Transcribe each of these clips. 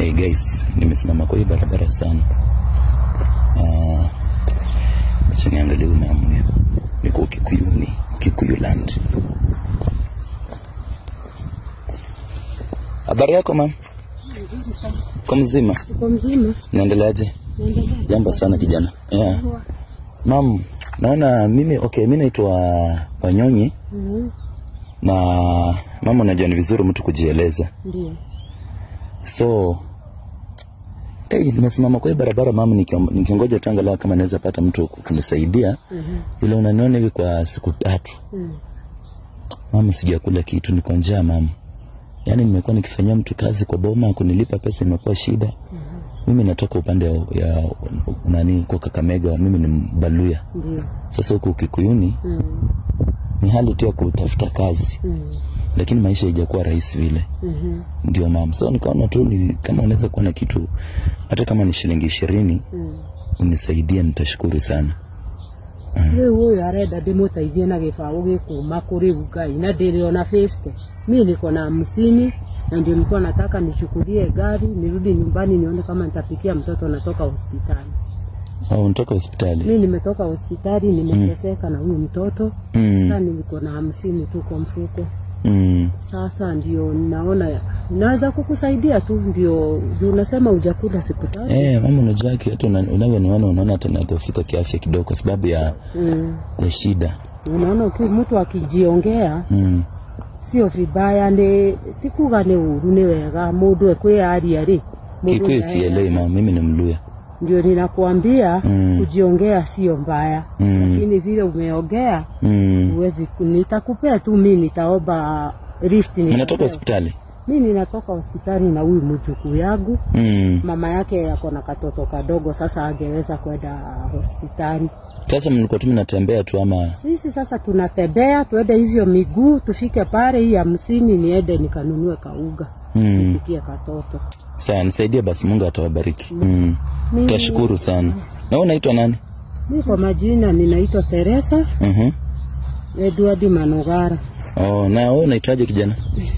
Hey guys, nimesimama kwa hii barabara sana. Acha niangalie unamu hiyo. Niko Kikuyu land. Habari yako mama? Kwa mzima? Kwa mzima. Naendeleaje? Jambo sana kijana. Yeah. Mam, naona mimi naitwa Wanyonyi. Na mama, unajua ni vizuri mtu kujieleza. Ndio. So nimesimama kwa barabara mama, nikingoja tuangalia kama naweza pata mtu kunisaidia. Ile unaniona hivi kwa siku 3. Mama, sijakula kitu, niko njaa mama. Yaani nimekuwa nikifanyia mtu kazi kwa boma, kunilipa pesa imekuwa shida. Mimi natoka upande ya kwa Kakamega, mimi ni Mbaluya. Ndio. Sasa huko Kikuyuni ni hali tu ya kutafuta kazi. Lakini maisha haijakuwa rahisi vile. Ndio mama. So nikaona tu kama unaweza kuwa na kitu hata kama ni shilingi 20 unisaidie, nitashukuru sana. Wewe arenda ndimutaithie na gibago gikuma kuri Ngai na ndiriona 50. Mimi niko na 50 na ndio nilikuwa nataka nichukulie gari nirudi nyumbani nione kama nitapikia mtoto natoka hospitali. Unatoka hospitali? Mimi nimetoka hospitali, nimeteseka na huyu mtoto. Sasa niko na 50 tu kwa mfuko. Sasa ndio naona naweza kukusaidia tu, ndio unasema hujakula siku 3. Mama, unajua hata unaona hata nadhofika kiafya kidogo kwa sababu ya shida. Unaona mtu akijiongea sio vibaya, ndi tikuga ni uru ni wega mundu ekwiaria ri. Kikuyu sielewi mama, mimi ni Mluya. Ndio ninakuambia kujiongea sio mbaya. Lakini vile umeongea uwezi nitakupea tu, mimi nitaomba lift. Ninatoka hospitali. Mimi ninatoka hospitali na huyu mjukuu yangu. Mama yake yako na katoto kadogo, sasa angeweza kwenda hospitali. Sasa mlikuwa tu mnatembea tu ama? Sisi sasa tunatembea, tuende hivyo miguu tufike pale hii 50 niende nikanunue kauga. Nipikie katoto. Sawa, nisaidie basi, Mungu atawabariki. Tashukuru sana. Na wewe unaitwa nani? Mimi kwa majina ninaitwa Teresa. Edward Manogara. Na wewe unaitwaje kijana?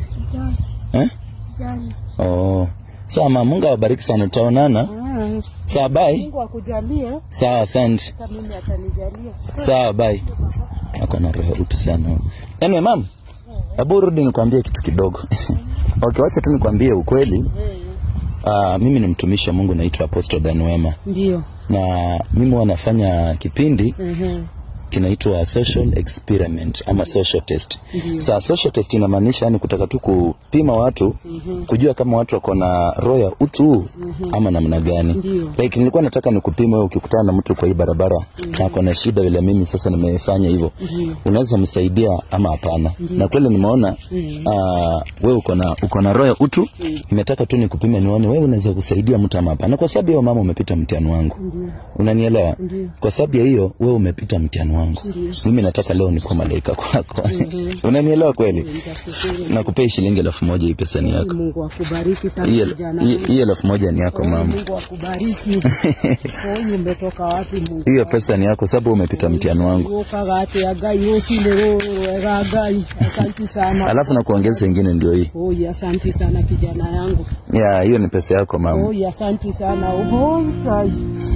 Jana. Sawa mama, Mungu awabariki sana, tutaonana. Sawa, bye. Mungu akujalie. Sawa, asante. Kama mimi atanijalia. Sawa, bye. Ako na roho utu sana. Anyway mama, hebu rudi nikwambie kitu kidogo. Okay, wacha tu nikwambie ukweli. Mimi ni mtumishi wa Mungu, naitwa Apostle Wema. Ndio. Na mimi wanafanya kipindi kinaitwa social experiment ama social test. Sasa social test inamaanisha ni kutaka tu kupima watu, kujua kama watu wako na roho ya utu ama namna gani. Like nilikuwa nataka nikupime wewe ukikutana na mtu kwa hii barabara na ako na shida vile mimi sasa nimefanya hivyo. Unaweza msaidia ama hapana? Na kweli nimeona wewe uko na roho ya utu. Nimetaka tu nikupime nione wewe unaweza kusaidia mtu ama hapana. Kwa sababu hiyo mama umepita mtihani wangu. Unanielewa? Kwa sababu ya hiyo wewe umepita mtihani wangu. Mimi nataka leo nikuwa malaika kwako. Unanielewa kweli? Nakupea shilingi 1000, hii pesa ni yako. Mungu akubariki sana kijana. Hii 1000 ni yako mama. Mungu akubariki. Wewe umetoka wapi Mungu? Hiyo pesa ni yako sababu umepita mtihani wangu. Ukagate ya gai usinde roho gai. Asante sana. Alafu na kuongeza nyingine ndio hii. Asante sana kijana yangu. Hiyo ni pesa yako mama. Asante sana. Gai.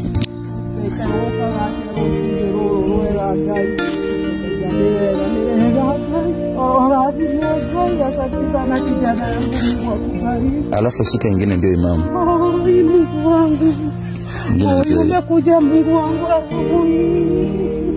Alafu shika ingine ndio imam. Mungu wangu. Nimekuja Mungu wangu asubuhi.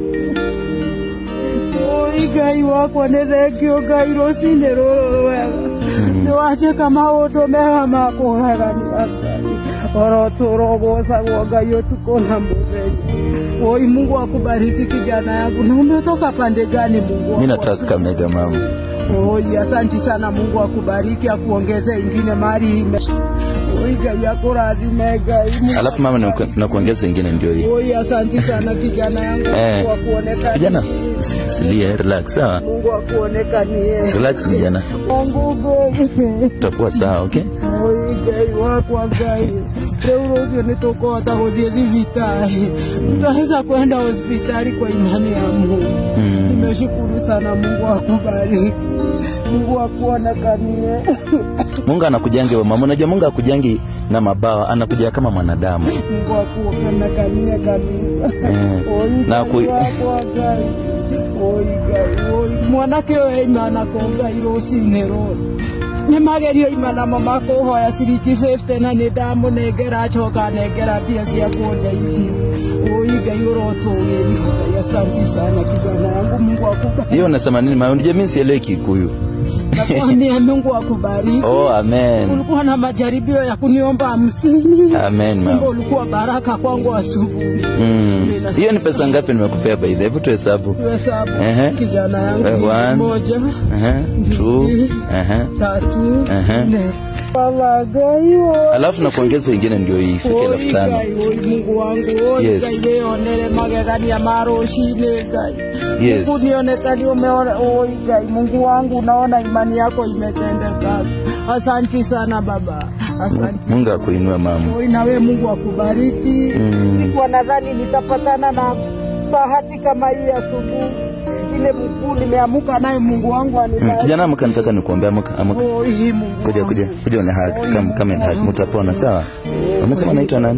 Gai wako nerekio gai rosinde roro. Niwache kama odomea makohera ni akali. Orotorogoza woga yote kona mbele. Mungu akubariki kijana yangu. Na umetoka pande gani Mungu? Mimi natoka Kakamega mama. Asante sana, Mungu akubariki, akuongeze ingine mali. Gai yako radhi gai. Alafu mama nakuongeza ingine ndio hii. Asante sana kijana yangu. Mungu akuonekane. Kijana, silia, relax sawa? Mungu akuonekane. Relax kijana. Mungu utakuwa sawa, okay? Gai wako gai. Leo ndio nitoko atahodhi hospitali. Utaweza kwenda hospitali kwa imani ya Mungu. Nimeshukuru sana, Mungu akubariki. Mungu akuonekanie. Mungu anakujangi wema. Unajua Mungu akujangi na mabawa, anakuja kama mwanadamu. Mungu akuokana kania kabisa. Na mwanake oyo imana konga irocinero nä magerio imana mama kå hoya ciringi 50 na nä ndamånengera acoka nengera mbia cia kuonja irio Ngai å rotå gä rihogai asanti sana kijana yangu. Mungu akubariki. Hiyo unasema nini? Unajua mimi sielewi Kikuyu. Nakwambia Mungu akubariki. Oh, amen. Ulikuwa na majaribio ya kuniomba 50. Amen, mama. Ulikuwa baraka kwangu asubuhi. Hiyo ni pesa ngapi nimekupea by the way? Hebu tuhesabu. Tuhesabu. Kijana yangu. 1 2 3 4. Baba gayo. Alafu na kuongeza ingine ndio hii ifike 5,000. Mungu wangu. Yes. Gai onele magegania maroshine gai. Yes. Mungu nionekani umeona. Gai Mungu wangu, unaona imani yako imetendeka. Asante sana baba. Asante. Mungu akuinue mama. Na wewe Mungu akubariki. Sikuwa nadhani nitapatana na bahati kama hii asubuhi. Ile mkuu nimeamuka naye Mungu wangu anibariki. Kijana amka, nataka nikuombea amka. Kuja una hug kama ni hug mtapona sawa? Umesema naitwa nani?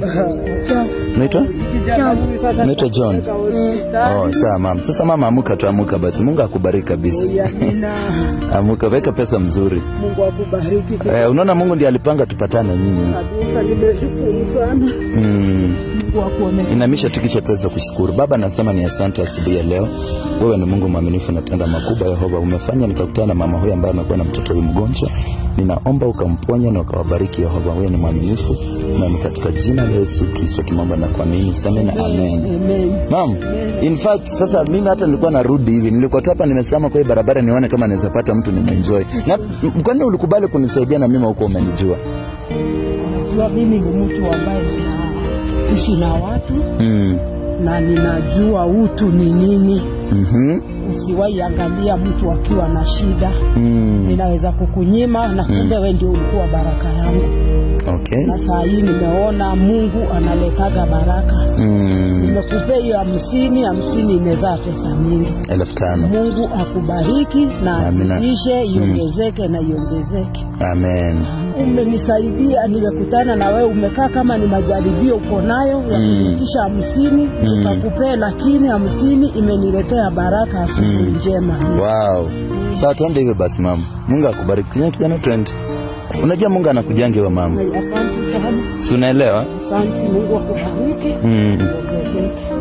Naitwa John. Oh, sawa mama. Sasa mama amka tu, amka basi. Mungu akubariki kabisa. Amka, weka pesa mzuri. Mungu akubariki. Unaona Mungu ndiye alipanga tupatane nyinyi. Kabisa nimeshukuru sana. Mungu akuone. Inamisha tukisha tuweza kushukuru. Baba nasema ni asante asubuhi ya leo. Wewe ni Mungu mwaminifu na tenda makubwa. Yehova umefanya nikakutana na mama huyu ambaye amekuwa na mtoto huyu mgonjwa. Ninaomba ukamponya na ukawabariki Yehova. Wewe ni mwaminifu na ni katika jina la Yesu Kristo tumeomba na kuamini. Sema na amen. Mom, in fact sasa mimi hata nilikuwa narudi hivi. Nilikuwa hapa nimesema kwa barabara nione kama naweza pata mtu enjoy. Na kwa nini ulikubali kunisaidia na mimi huko umenijua? Unajua mimi ni mtu ambaye naishi na watu. Na ninajua utu ni nini. Usiwahi angalia mtu akiwa na shida. Ninaweza kukunyima na kumbe wewe ndio ulikuwa baraka yangu. Okay. Na saa hii nimeona Mungu analetaga baraka. Nimekupea 50 imezaa pesa mingi. 5,000. Mungu akubariki na azidishe, iongezeke na iongezeke. Amen. Umenisaidia, nimekutana na wewe, umekaa kama ni majaribio uko nayo ya kuitisha 50, nikakupea lakini 50 imeniletea baraka asubuhi njema. Wow. Sawa, tuende hivyo basi mama. Mungu akubariki. Kijana trend. Unajua Mungu anakujangi wa mama. Asante sana. Si unaelewa? Asante, Mungu akubariki. Ongezeke.